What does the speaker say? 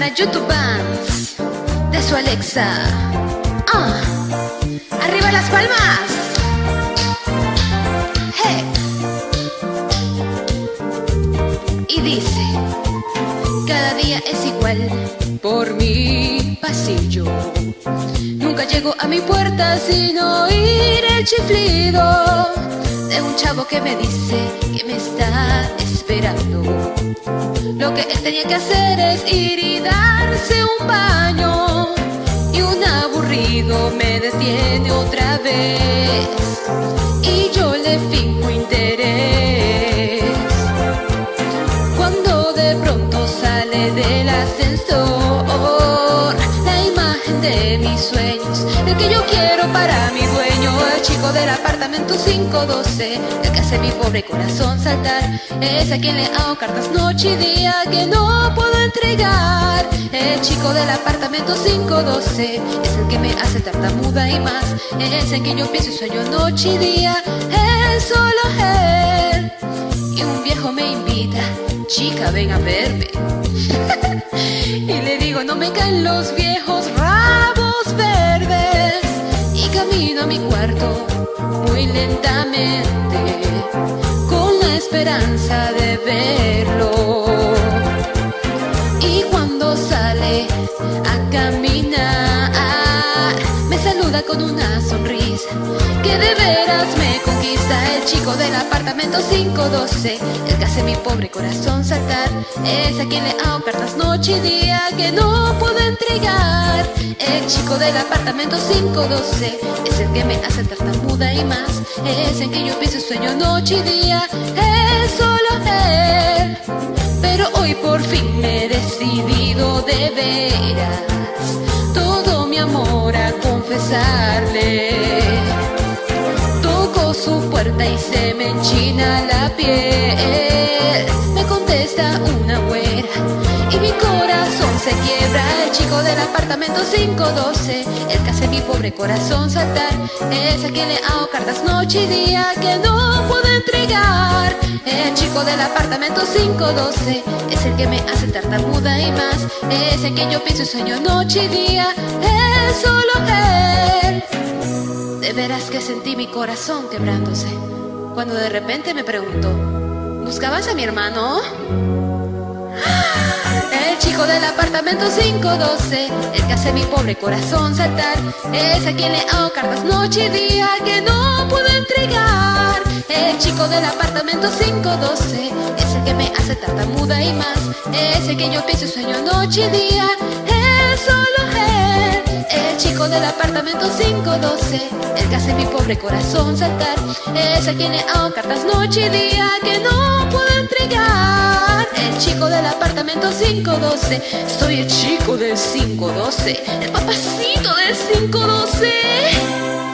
para YouTube Bands de su Alexa. Arriba las palmas. Hey. Y dice: cada día es igual por mi pasillo. Nunca llego a mi puerta sin oír el chiflido de un chavo que me dice que me está esperando. Lo que él tenía que hacer es ir y darse un baño, y un aburrido me detiene otra vez y yo le finjo interés. Cuando de pronto sale del ascensor la imagen de mis sueños, el que yo quiero para mi dueño, el chico del apartamento 512, el que hace mi pobre corazón saltar, es a quien le hago cartas noche y día que no puedo entregar. El chico del apartamento 512 es el que me hace tartamuda y más, es en quien yo pienso y sueño noche y día, es solo él. Y un viejo me invita: chica, ven a verme. Y le digo: no me caen los viejos rabos verdes. Y camino a mi cuarto muy lentamente, con la esperanza de verlo. Y cuando sale a caminar, me saluda con una sonrisa que de veras me conquista. El chico del apartamento 512, el que hace mi pobre corazón saltar, es a quien le hago cartas noche y día que no puedo entregar. El chico del apartamento 512 es el que me hace tartamuda y más, es en que yo pienso y sueño noche y día, es solo él. Pero hoy por fin me he decidido de veras todo mi amor a confesarle. Toco su puerta y se me enchina la piel. Me contesta una güera y mi corazón se quiebra. El chico del apartamento 512, el que hace mi pobre corazón saltar, es a quien le hago cartas noche y día que no puedo entregar. El chico del apartamento 512 es el que me hace tartamuda y más, es en quien yo pienso y sueño noche y día, es solo él. De veras que sentí mi corazón quebrándose cuando de repente me preguntó: ¿buscabas a mi hermano? El chico del apartamento 512, el que hace mi pobre corazón saltar, es a quien le hago cartas noche y día que no puedo entregar. El chico del apartamento 512 es el que me hace tartamuda y más, es el que yo pienso y sueño noche y día, es solo él. El chico del apartamento 512, el que hace mi pobre corazón saltar, es a quien le hago cartas noche y día que no puedo entregar. El chico del apartamento 512, soy el chico del 512, el papacito del 512.